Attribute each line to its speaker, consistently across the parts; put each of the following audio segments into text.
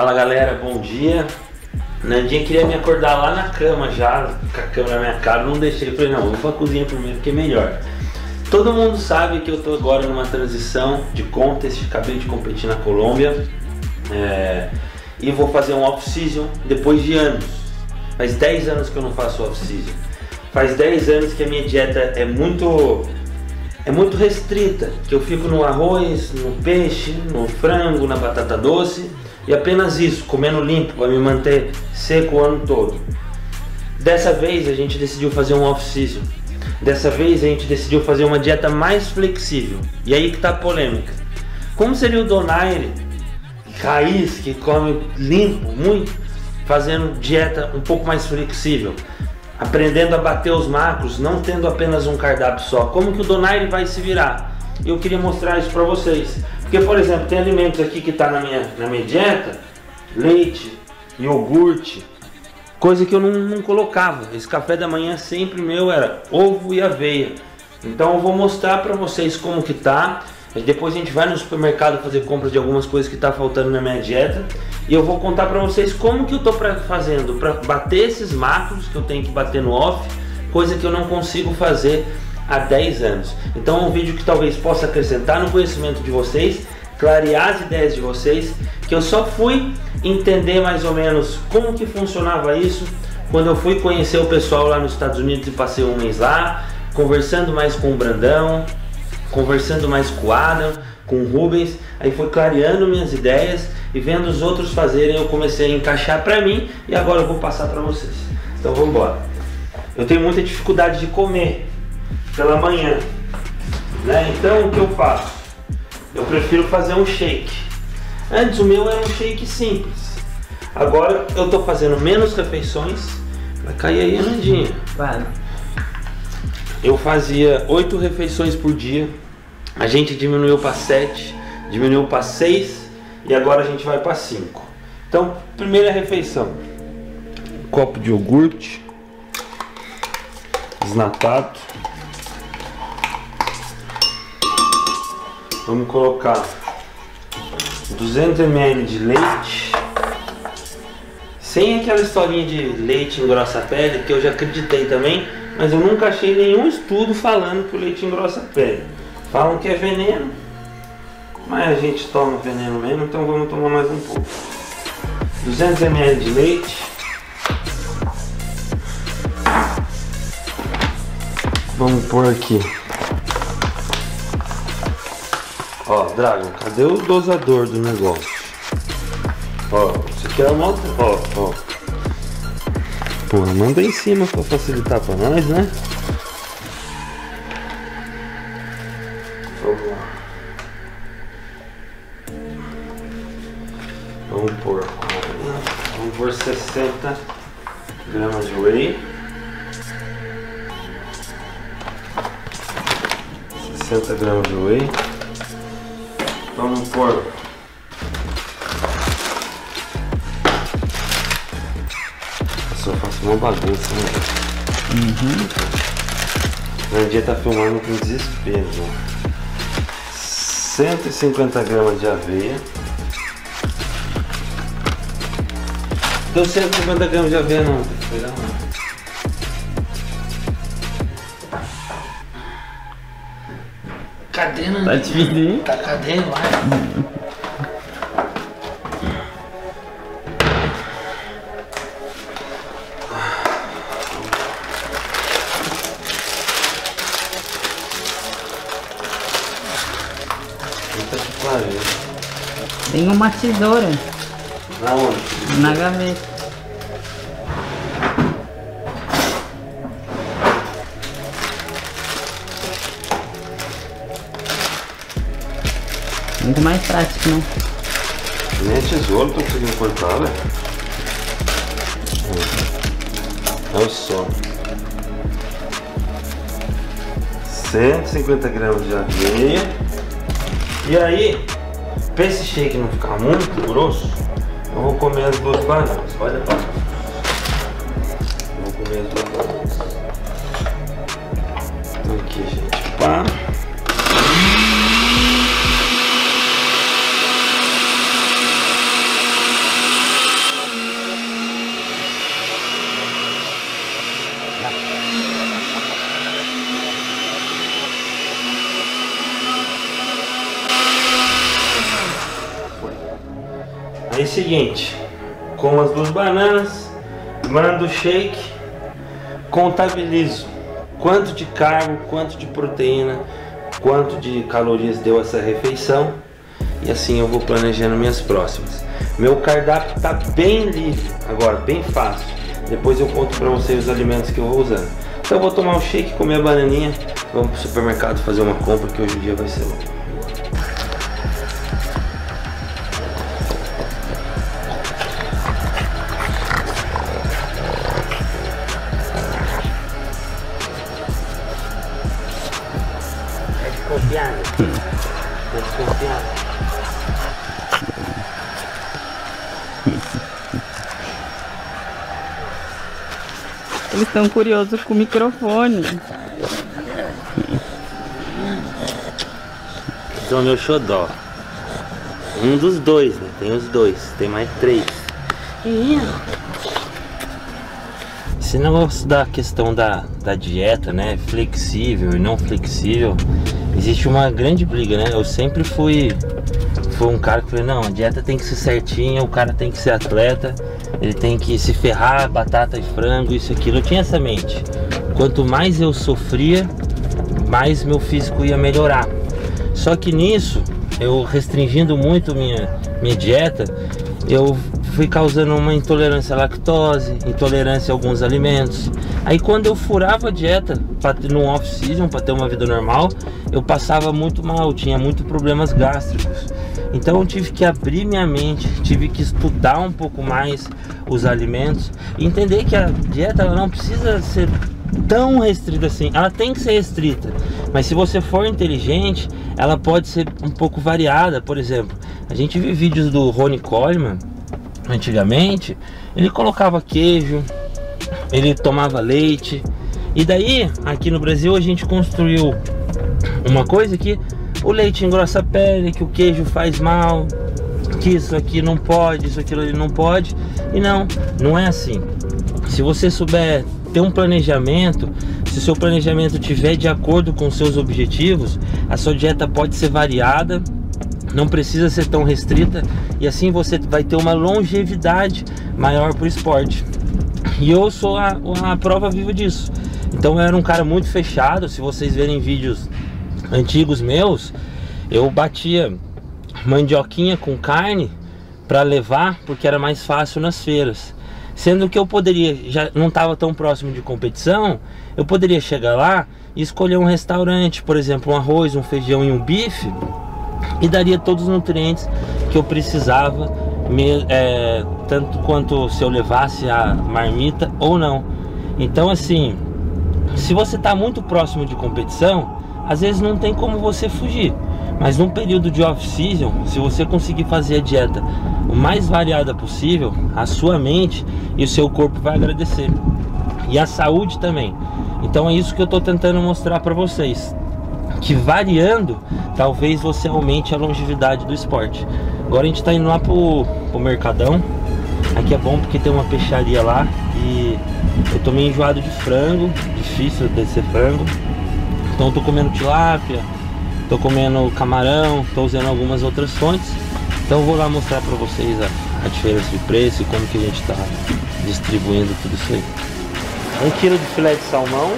Speaker 1: Fala galera, bom dia. Nandinha queria me acordar lá na cama já, com a câmera na minha cara, não deixei. Falei, não, vou pra cozinha primeiro que é melhor. Todo mundo sabe que eu tô agora numa transição de contest, acabei de competir na Colômbia e vou fazer um off-season depois de anos. Faz 10 anos que eu não faço off-season. Faz 10 anos que a minha dieta é muito restrita, que eu fico no arroz, no peixe, no frango, na batata doce e apenas isso, comendo limpo, para me manter seco o ano todo. Dessa vez a gente decidiu fazer um off-season. Dessa vez a gente decidiu fazer uma dieta mais flexível. E aí que tá a polêmica. Como seria o Donaire raiz, que come limpo, muito, fazendo dieta um pouco mais flexível? Aprendendo a bater os macros, não tendo apenas um cardápio só. Como que o Donaire vai se virar? Eu queria mostrar isso para vocês. Porque, por exemplo, tem alimentos aqui que tá na minha dieta, leite, iogurte, coisa que eu não colocava. Esse café da manhã sempre meu era ovo e aveia. Então eu vou mostrar para vocês como que tá. Depois a gente vai no supermercado fazer compra de algumas coisas que tá faltando na minha dieta. E eu vou contar para vocês como que eu tô fazendo para bater esses macros que eu tenho que bater no off, coisa que eu não consigo fazer há 10 anos. Então é um vídeo que talvez possa acrescentar no conhecimento de vocês, clarear as ideias de vocês, que eu só fui entender mais ou menos como que funcionava isso quando eu fui conhecer o pessoal lá nos Estados Unidos e passei um mês lá, conversando mais com o Brandão, conversando mais com o Adam, com o Rubens, aí foi clareando minhas ideias e vendo os outros fazerem, eu comecei a encaixar pra mim e agora eu vou passar pra vocês. Então vamos embora. Eu tenho muita dificuldade de comer pela manhã, né? Então o que eu faço? Eu prefiro fazer um shake. Antes o meu era um shake simples. Agora eu tô fazendo menos refeições. Vai cair aí, Nandinha.
Speaker 2: Claro.
Speaker 1: Eu fazia 8 refeições por dia. A gente diminuiu para 7, diminuiu para 6 e agora a gente vai para 5. Então, primeira refeição: um copo de iogurte desnatado. Vamos colocar 200 ml de leite, sem aquela historinha de leite engrossa a pele, que eu já acreditei também, mas eu nunca achei nenhum estudo falando que o leite engrossa a pele. Falam que é veneno, mas a gente toma veneno mesmo, então vamos tomar mais um pouco. 200 ml de leite. Vamos pôr aqui. Ó, Dragon, cadê o dosador do negócio? Ó, isso aqui é uma outra. Ó. Pô, manda em cima pra facilitar pra nós, né? Vamos lá. Vamos pôr 60 gramas de whey. 60 gramas de whey. Vamos pôr eu faço uma bagunça, né? A dia tá filmando com desespero, né? 150 gramas de aveia. Deu 150 gramas de aveia não, tem que pegar lá. Cadê, Nandinha?
Speaker 2: Tá difícil.
Speaker 1: Tá, cadê lá? Puta que pariu.
Speaker 2: Tem uma tesoura
Speaker 1: Na onde?
Speaker 2: na gaveta. Muito mais prático, não?
Speaker 1: Nem a tesoura tô conseguindo cortar, velho. Olha só. 150 gramas de aveia. E aí, pra esse shake não ficar muito grosso, eu vou comer as 2 bananas. Olha pra cá. Eu vou comer as 2 bananas. Então aqui, gente, pá. seguinte, como as 2 bananas, mando o shake, contabilizo quanto de carbo, quanto de proteína, quanto de calorias deu essa refeição, e assim eu vou planejando minhas próximas. Meu cardápio está bem livre agora, bem fácil. Depois eu conto para vocês os alimentos que eu vou usando. Então eu vou tomar um shake, comer a bananinha, vamos pro supermercado fazer uma compra, que hoje o dia vai ser longo. Desconfiado. Desconfiado.
Speaker 2: Eles estão curiosos com o microfone.
Speaker 1: Então, meu xodó. Um dos 2, né? Tem os 2, tem mais 3. Esse negócio da questão da dieta, né? Flexível e não flexível, existe uma grande briga, né? Eu sempre fui um cara que falei, não, a dieta tem que ser certinha, o cara tem que ser atleta, ele tem que se ferrar, batata e frango, isso e aquilo. Eu tinha essa mente. Quanto mais eu sofria, mais meu físico ia melhorar. Só que nisso, eu restringindo muito minha dieta, eu fui causando uma intolerância à lactose, intolerância a alguns alimentos. Aí quando eu furava a dieta no off-season, para ter uma vida normal, eu passava muito mal, tinha muitos problemas gástricos. Então eu tive que abrir minha mente, tive que estudar um pouco mais os alimentos, entender que a dieta ela não precisa ser tão restrita assim, ela tem que ser restrita, mas se você for inteligente, ela pode ser um pouco variada. Por exemplo, a gente viu vídeos do Ronnie Coleman, antigamente, ele colocava queijo, ele tomava leite, e daí, aqui no Brasil, a gente construiu uma coisa que o leite engrossa a pele, que o queijo faz mal, que isso aqui não pode, isso aquilo ali não pode, e não é assim. Se você souber ter um planejamento, se o seu planejamento estiver de acordo com os seus objetivos, a sua dieta pode ser variada, não precisa ser tão restrita, e assim você vai ter uma longevidade maior para o esporte. E eu sou a prova viva disso. Então eu era um cara muito fechado. Se vocês verem vídeos antigos meus, eu batia mandioquinha com carne para levar, porque era mais fácil nas feiras. Sendo que eu poderia, já não estava tão próximo de competição, eu poderia chegar lá e escolher um restaurante, por exemplo, um arroz, um feijão e um bife, e daria todos os nutrientes que eu precisava, tanto quanto se eu levasse a marmita ou não. Então assim, se você está muito próximo de competição, às vezes não tem como você fugir, mas num período de off-season, se você conseguir fazer a dieta o mais variada possível, a sua mente e o seu corpo vai agradecer, e a saúde também. Então é isso que eu estou tentando mostrar para vocês, que variando, talvez você aumente a longevidade do esporte. Agora a gente está indo lá pro Mercadão. Aqui é bom porque tem uma peixaria lá, e eu tô meio enjoado de frango, difícil descer frango. Então eu tô comendo tilápia, tô comendo camarão, tô usando algumas outras fontes. Então eu vou lá mostrar pra vocês a diferença de preço e como que a gente tá distribuindo tudo isso aí. 1 kg de filé de salmão,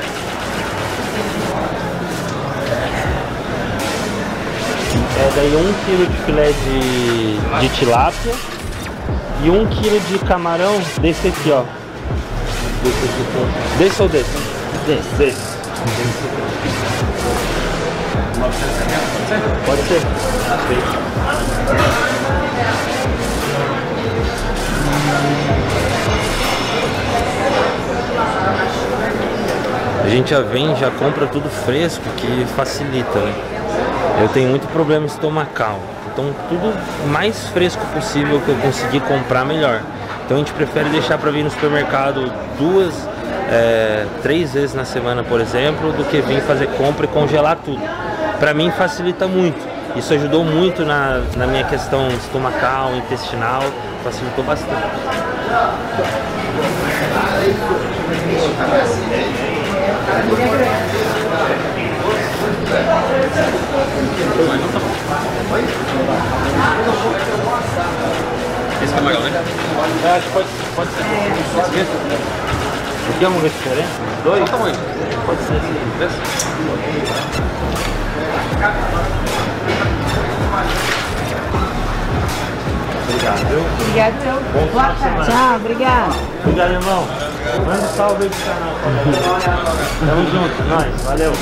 Speaker 1: daí 1 kg de filé de tilápia e 1 kg de camarão desse aqui, ó. Desse ou desse? Desse. Pode ser. A gente já vem, já compra tudo fresco, que facilita, né? Eu tenho muito problema estomacal, então tudo mais fresco possível que eu conseguir comprar, melhor. Então a gente prefere deixar para vir no supermercado 2, 3 vezes na semana, por exemplo, do que vir fazer compra e congelar tudo. Para mim facilita muito. Isso ajudou muito na minha questão estomacal, intestinal, facilitou bastante.
Speaker 3: Esse que é maior, né?
Speaker 1: Eu acho que pode ser.
Speaker 3: Esse mesmo?
Speaker 1: Aqui é uma coisa diferente? Dois?
Speaker 3: Qual o tamanho?
Speaker 1: Pode ser assim.
Speaker 3: Esse?
Speaker 1: Obrigado, viu?
Speaker 2: Obrigado, seu.
Speaker 1: Bom final de semana.
Speaker 2: Tchau, obrigado.
Speaker 1: Obrigado, irmão. Manda um salve aí pro canal. Tamo junto, nós. Valeu.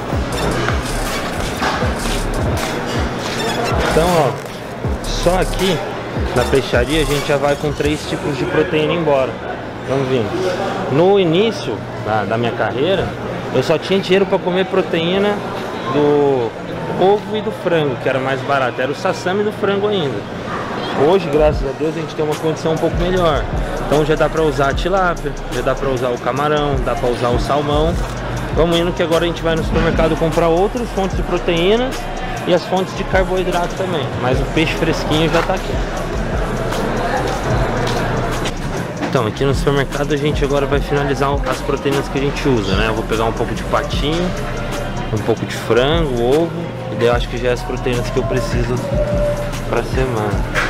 Speaker 1: Então, ó, só aqui na peixaria a gente já vai com 3 tipos de proteína embora. Vamos ver. No início da minha carreira, eu só tinha dinheiro para comer proteína do ovo e do frango, que era mais barato. Era o sassami do frango ainda. Hoje, graças a Deus, a gente tem uma condição um pouco melhor. Então já dá para usar a tilápia, já dá para usar o camarão, dá para usar o salmão. Vamos indo que agora a gente vai no supermercado comprar outras fontes de proteínas e as fontes de carboidrato também. Mas o peixe fresquinho já tá aqui. Então, aqui no supermercado a gente agora vai finalizar as proteínas que a gente usa, né? Eu vou pegar um pouco de patinho, um pouco de frango, ovo, e daí eu acho que já é as proteínas que eu preciso pra semana.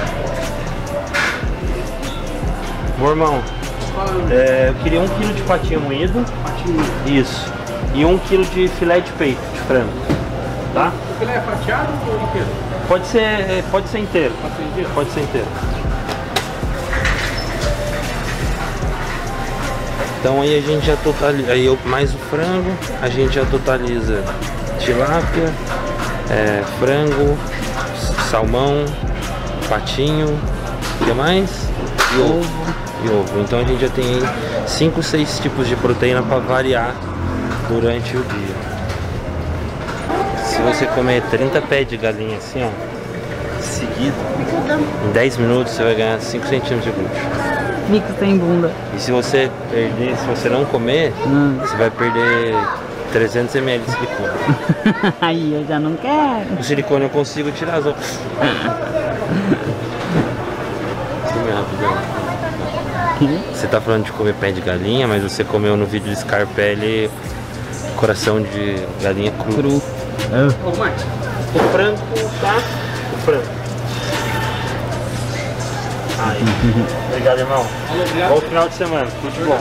Speaker 1: Meu irmão, eu queria 1 kg de patinho moído. Isso. E 1 kg de filé de peito de frango. Tá?
Speaker 3: O filé é fatiado ou inteiro?
Speaker 1: Pode ser inteiro.
Speaker 3: Pode ser inteiro?
Speaker 1: Pode ser inteiro. Então aí a gente já totaliza, aí mais o frango, a gente já totaliza tilápia, frango, salmão, patinho, o que mais? E ovo. Então a gente já tem aí 5, 6 tipos de proteína para variar durante o dia. Se você comer 30 pés de galinha assim, ó, seguido, em 10 minutos você vai ganhar 5 centímetros de glúteo.
Speaker 2: Mico sem bunda.
Speaker 1: E se você não comer, você vai perder 300 ml de silicone.
Speaker 2: Aí eu já não quero.
Speaker 1: O silicone eu consigo tirar as outras. Você tá falando de comer pé de galinha, mas você comeu no vídeo de Scarpelli coração de galinha cru.
Speaker 3: Ô, Marcos.
Speaker 1: O frango, tá? O frango. Aí. Obrigado, irmão. Bom final de semana, tudo de bom.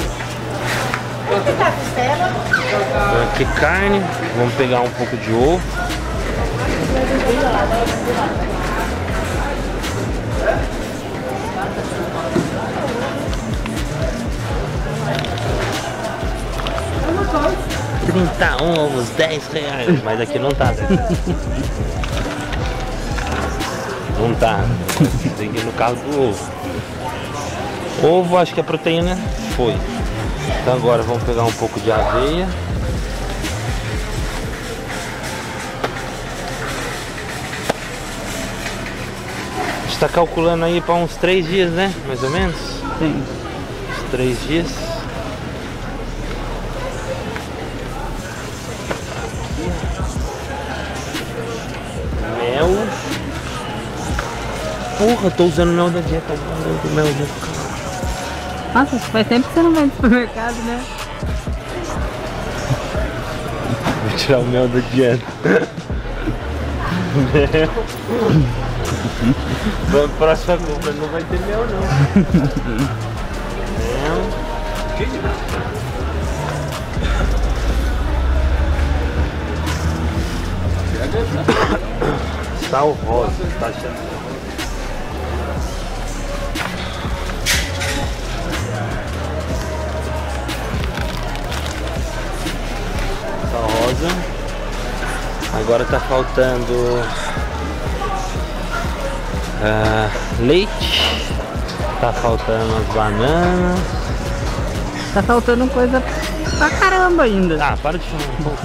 Speaker 1: Aqui carne, vamos pegar um pouco de ovo. Ovos, 10 reais. Mas aqui não tá, né? Não tá. Tem que ir no carro do ovo. Ovo, acho que a proteína foi. Então agora vamos pegar um pouco de aveia. A gente tá calculando aí para uns 3 dias, né? Mais ou menos?
Speaker 2: Sim.
Speaker 1: Uns 3 dias. Mel. Porra, tô usando mel da dieta. Do mel da...
Speaker 2: Nossa, faz tempo que você não vai no supermercado, né?
Speaker 1: Vou tirar o mel da dieta. Mel. Próxima compra não vai ter mel, não. Mel. Sal rosa, tá achando? Rosa. Agora tá faltando leite, tá faltando as bananas,
Speaker 2: Tá faltando coisa pra caramba ainda.
Speaker 1: Ah, para de chamar um pouco.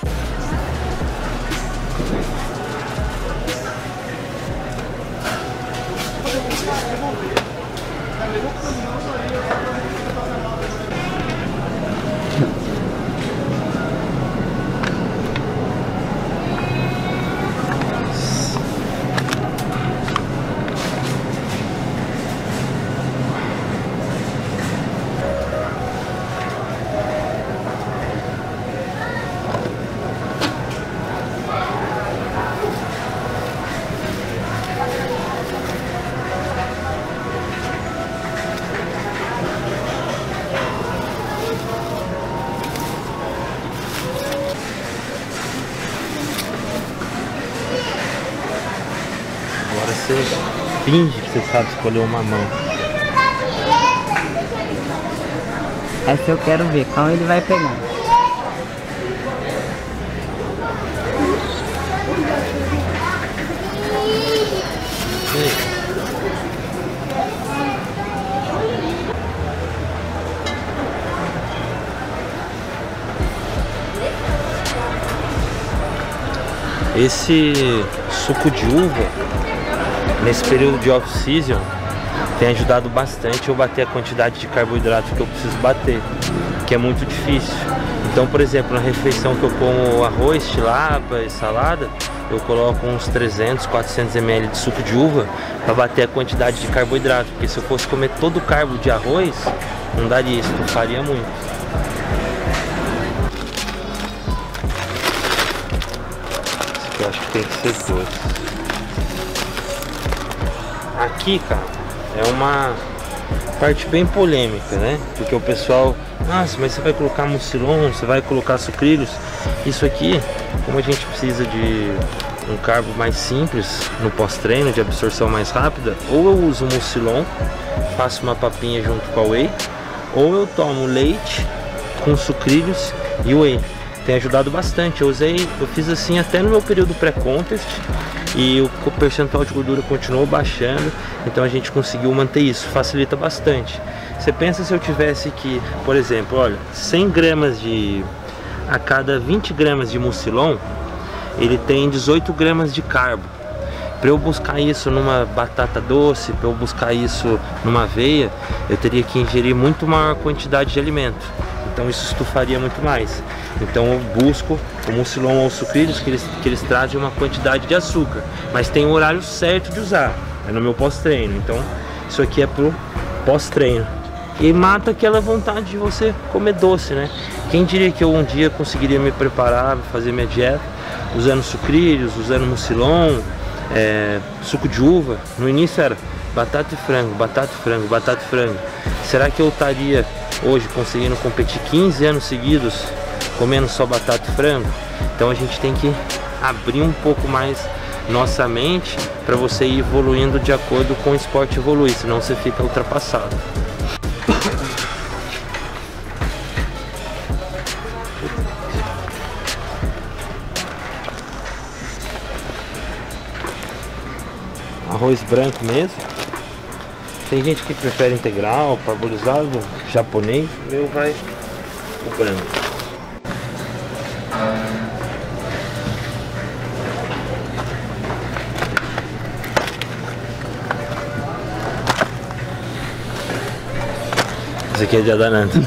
Speaker 1: você finge que você sabe escolher uma mão.
Speaker 2: Essa eu quero ver, qual ele vai pegar.
Speaker 1: Esse suco de uva, nesse período de off-season, tem ajudado bastante eu bater a quantidade de carboidrato que eu preciso bater, que é muito difícil. Então, por exemplo, na refeição que eu como arroz, tilapa e salada, eu coloco uns 300, 400 ml de suco de uva para bater a quantidade de carboidrato, porque se eu fosse comer todo o carbo de arroz, não daria isso, eu faria muito. Eu acho que tem que ser dois. Aqui, cara, é uma parte bem polêmica, né? Porque o pessoal, nossa, mas você vai colocar mucilon, você vai colocar sucrilhos. Isso aqui, como a gente precisa de um carbo mais simples no pós-treino, de absorção mais rápida, ou eu uso mucilon, faço uma papinha junto com a whey, ou eu tomo leite com sucrilhos e whey. Tem ajudado bastante. Eu fiz assim até no meu período pré-contest e o percentual de gordura continuou baixando, então a gente conseguiu manter isso, facilita bastante. Você pensa se eu tivesse que, por exemplo, olha, 100 gramas a cada 20 gramas de mucilon, ele tem 18 gramas de carbo. Para eu buscar isso numa batata doce, para eu buscar isso numa aveia, eu teria que ingerir muito maior quantidade de alimento. Então isso estufaria muito mais. Então eu busco o mucilon ou sucrilhos que eles trazem uma quantidade de açúcar, mas tem o horário certo de usar, é no meu pós-treino. Então isso aqui é pro pós-treino e mata aquela vontade de você comer doce, né? Quem diria que eu um dia conseguiria me preparar, fazer minha dieta usando sucrilhos, usando mucilon, suco de uva? No início era batata e frango, batata e frango, batata e frango. Será que eu estaria hoje conseguindo competir 15 anos seguidos comendo só batata e frango? Então a gente tem que abrir um pouco mais nossa mente para você ir evoluindo de acordo com o esporte evoluir, senão você fica ultrapassado. Arroz branco mesmo. Tem gente que prefere integral, parbolizado, japonês. O meu vai o branco. Esse aqui é de Adananta.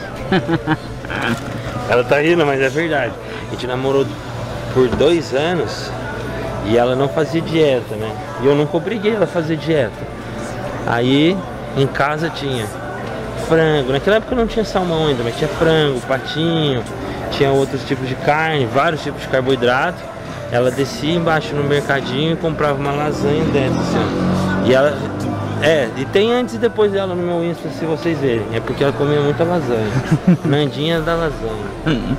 Speaker 1: Ela tá rindo, mas é verdade. A gente namorou por 2 anos e ela não fazia dieta, né? E eu nunca obriguei ela a fazer dieta. Aí em casa tinha frango, naquela época não tinha salmão ainda, mas tinha frango, patinho, tinha outros tipos de carne, vários tipos de carboidrato. Ela descia embaixo no mercadinho e comprava uma lasanha dessa, assim. E ela, e tem antes e depois dela no meu Insta, se vocês verem. É porque ela comia muita lasanha. Nandinha da lasanha.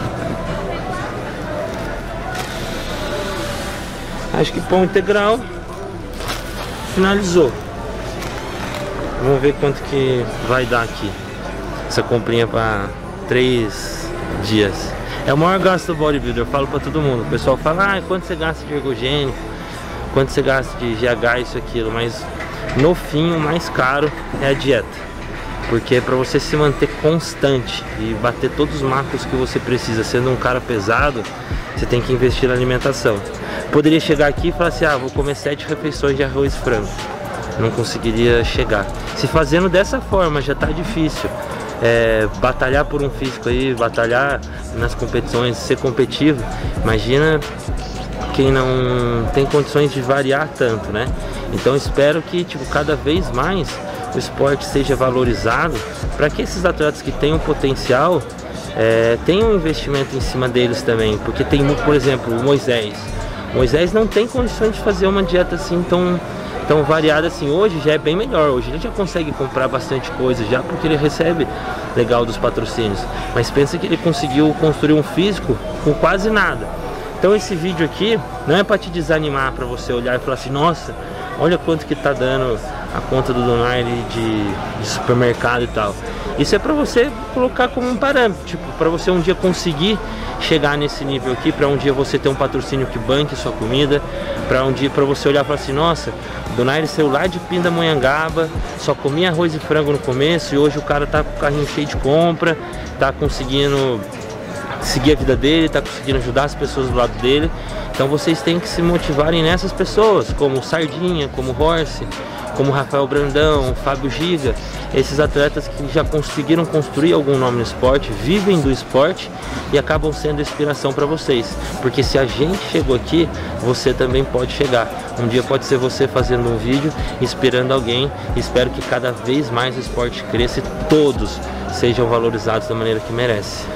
Speaker 1: Acho que pão integral finalizou. Vamos ver quanto que vai dar aqui essa comprinha para 3 dias. É o maior gasto do bodybuilder, eu falo para todo mundo. O pessoal fala, quanto você gasta de ergogênico, quanto você gasta de GH, isso, aquilo. Mas no fim o mais caro é a dieta, porque é para você se manter constante e bater todos os macros que você precisa. Sendo um cara pesado, você tem que investir na alimentação. Poderia chegar aqui e falar assim, vou comer 7 refeições de arroz e frango. Não conseguiria chegar. Se fazendo dessa forma já tá difícil. Batalhar por um físico aí, batalhar nas competições, ser competitivo. Imagina quem não tem condições de variar tanto, né? Então espero que cada vez mais o esporte seja valorizado, para que esses atletas que têm um potencial tenham um investimento em cima deles também. Porque tem, por exemplo, o Moisés. Moisés não tem condições de fazer uma dieta assim tão variada assim. Hoje já é bem melhor, hoje ele já consegue comprar bastante coisa já, porque ele recebe legal dos patrocínios. Mas pensa que ele conseguiu construir um físico com quase nada. Então esse vídeo aqui não é para te desanimar, para você olhar e falar assim, nossa, olha quanto que tá dando a conta do Donaire de supermercado e tal. Isso é para você colocar como um parâmetro, tipo, para você um dia conseguir chegar nesse nível aqui, para um dia você ter um patrocínio que banque sua comida, para um dia para você olhar e falar assim, nossa, Donaire saiu lá de Pindamonhangaba, só comia arroz e frango no começo e hoje o cara tá com o carrinho cheio de compra, tá conseguindo seguir a vida dele, tá conseguindo ajudar as pessoas do lado dele. Então vocês têm que se motivarem nessas pessoas, como Sardinha, como Horse, como Rafael Brandão, Fábio Giga, esses atletas que já conseguiram construir algum nome no esporte, vivem do esporte e acabam sendo inspiração para vocês. Porque se a gente chegou aqui, você também pode chegar. Um dia pode ser você fazendo um vídeo, inspirando alguém. Espero que cada vez mais o esporte cresça e todos sejam valorizados da maneira que merece.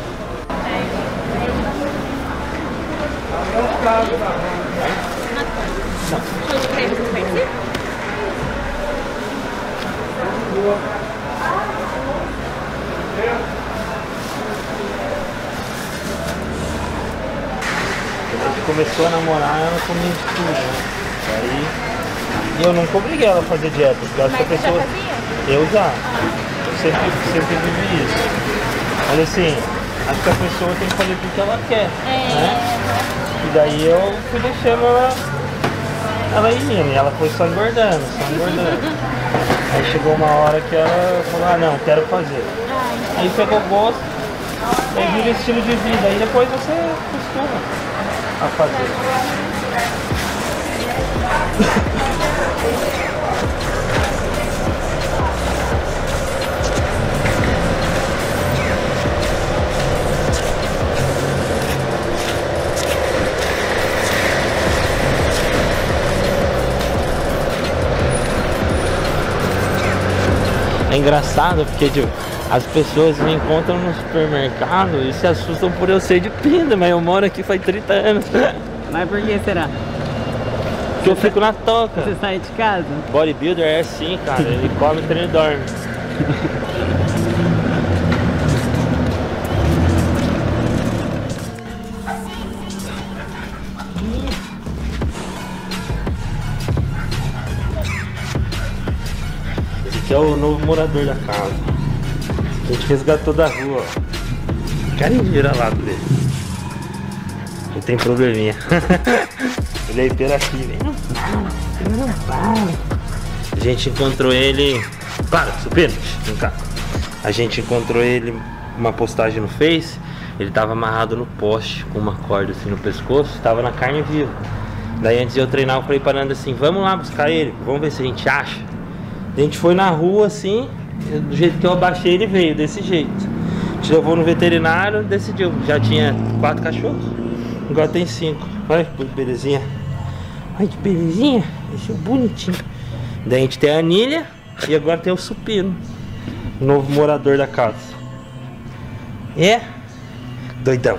Speaker 3: A gente começou a namorar, ela comia de tudo, né? Aí eu nunca obriguei ela a fazer dieta, porque eu acho que a pessoa. Eu já. Eu sempre vivi isso. Mas assim, acho que a pessoa tem que fazer porque ela quer. Né? E daí eu fui deixando ela ir indo, e ela foi só engordando, Aí chegou uma hora que ela falou, ah não, quero fazer. Aí pegou gosto, aí vira estilo de vida, aí depois você costuma a fazer.
Speaker 1: É engraçado porque tipo, as pessoas me encontram no supermercado e se assustam por eu ser de Pinda, mas eu moro aqui faz 30 anos.
Speaker 2: Mas por que será?
Speaker 1: Porque eu fico na toca.
Speaker 2: Você sai de casa?
Speaker 1: Bodybuilder é assim, cara, ele come, treina e dorme. Esse é o novo morador da casa. A gente resgatou da rua, ó. Carinho de vira-lata dele. Ele tem probleminha. Ele é hiperativo, hein? Não para. A gente encontrou ele. Para, supino, vem cá. A gente encontrou ele uma postagem no Face. Ele tava amarrado no poste com uma corda assim no pescoço. Tava na carne viva. Daí antes de eu treinar eu falei pra Nanda assim, vamos lá buscar ele, vamos ver se a gente acha. A gente foi na rua assim, do jeito que eu abaixei ele veio, desse jeito. A gente levou no veterinário, decidiu. Já tinha 4 cachorros, agora tem 5. Olha que belezinha. Olha que belezinha, esse é bonitinho. Daí a gente tem a Anília e agora tem o Supino, novo morador da casa. É? Doidão.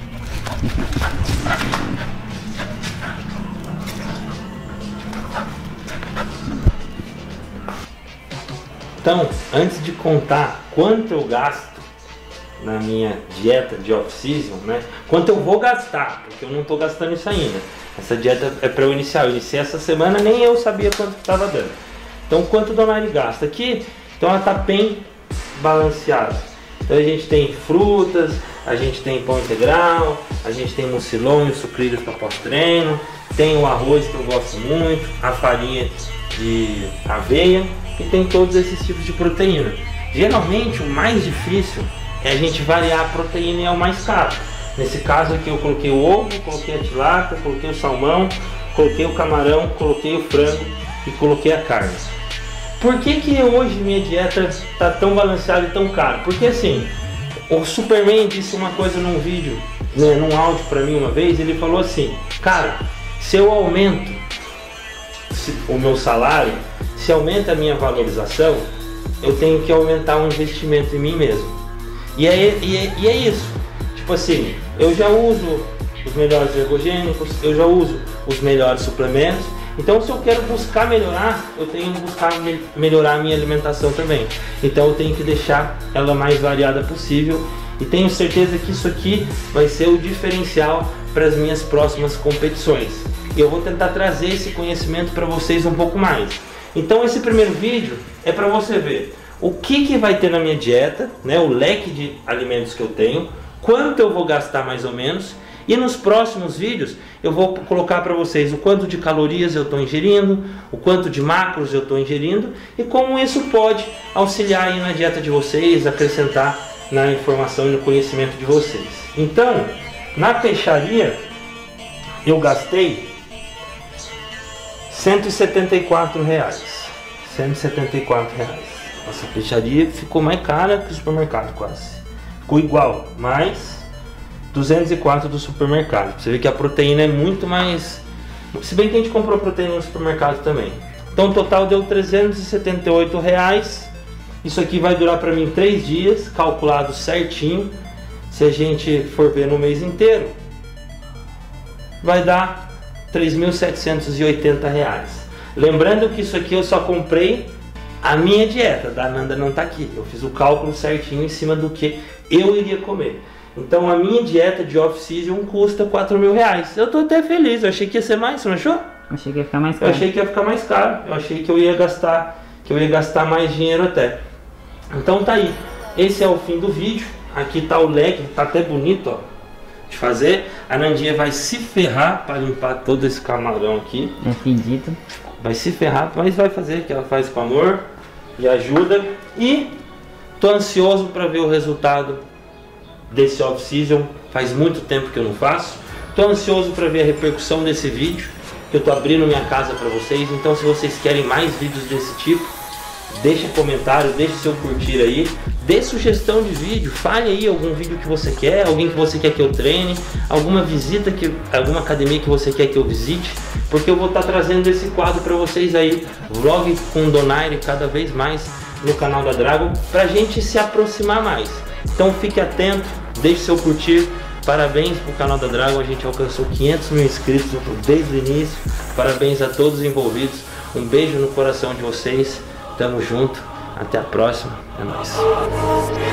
Speaker 1: Então, antes de contar quanto eu gasto na minha dieta de off-season, né? Quanto eu vou gastar, porque eu não tô gastando isso ainda. Essa dieta é para eu iniciar. Eu iniciei essa semana, nem eu sabia quanto estava dando. Então, quanto o Donaire gasta aqui? Então, ela tá bem balanceada. Então, a gente tem frutas, a gente tem pão integral, a gente tem mucilon e sucrilhos para pós-treino, tem o arroz que eu gosto muito, a farinha de aveia e tem todos esses tipos de proteína. Geralmente, o mais difícil é a gente variar a proteína e é o mais caro. Nesse caso aqui eu coloquei o ovo, coloquei a tilápia, coloquei o salmão, coloquei o camarão, coloquei o frango e coloquei a carne. Por que que hoje minha dieta está tão balanceada e tão cara? Porque assim, o Superman disse uma coisa num vídeo, né, num áudio para mim uma vez, ele falou assim, cara, se eu aumento o meu salário, se aumenta a minha valorização, eu tenho que aumentar o investimento em mim mesmo. E é isso. Tipo assim, eu já uso os melhores ergogênicos, eu já uso os melhores suplementos. Então, se eu quero buscar melhorar, eu tenho que buscar melhorar a minha alimentação também. Então, eu tenho que deixar ela mais variada possível. E tenho certeza que isso aqui vai ser o diferencial para as minhas próximas competições. e eu vou tentar trazer esse conhecimento para vocês um pouco mais. Então esse primeiro vídeo é para você ver o que vai ter na minha dieta, né, o leque de alimentos que eu tenho, quanto eu vou gastar mais ou menos, e nos próximos vídeos eu vou colocar para vocês o quanto de calorias eu estou ingerindo, o quanto de macros eu estou ingerindo e como isso pode auxiliar aí na dieta de vocês, acrescentar na informação e no conhecimento de vocês. Então, na peixaria eu gastei R$174. R$174. Nossa, a peixaria ficou mais cara que o supermercado quase. Ficou igual, mas 204 do supermercado. Você vê que a proteína é muito mais... Se bem que a gente comprou proteína no supermercado também. Então o total deu R$378. Isso aqui vai durar para mim 3 dias, calculado certinho. Se a gente for ver no mês inteiro, vai dar R$3.780. Lembrando que isso aqui eu só comprei a minha dieta, da Nanda não está aqui. Eu fiz o cálculo certinho em cima do que eu iria comer. Então a minha dieta de off-season custa R$4.000. Eu tô até feliz, eu achei que ia ser mais, você não achou?
Speaker 2: Achei que ia ficar mais caro.
Speaker 1: Eu achei que ia ficar mais caro, eu achei que eu ia gastar mais dinheiro até. Então tá aí, esse é o fim do vídeo. Aqui tá o leque, tá até bonito, ó, de fazer. A Nandinha vai se ferrar para limpar todo esse camarão aqui.
Speaker 2: É fedido.
Speaker 1: Vai se ferrar, mas vai fazer, que ela faz com amor e ajuda. E tô ansioso para ver o resultado desse off-season. Faz muito tempo que eu não faço. Tô ansioso para ver a repercussão desse vídeo, que eu tô abrindo minha casa para vocês. Então se vocês querem mais vídeos desse tipo, deixa comentário, deixa seu curtir aí, dê sugestão de vídeo, fale aí algum vídeo que você quer, alguém que você quer que eu treine, alguma visita, alguma academia que você quer que eu visite, porque eu vou estar trazendo esse quadro para vocês aí, vlog com Donaire cada vez mais no canal da Dragon, pra gente se aproximar mais. Então fique atento, deixe seu curtir. Parabéns pro canal da Dragon, a gente alcançou 500 mil inscritos desde o início. Parabéns a todos os envolvidos, um beijo no coração de vocês. Tamo junto, até a próxima, é nóis.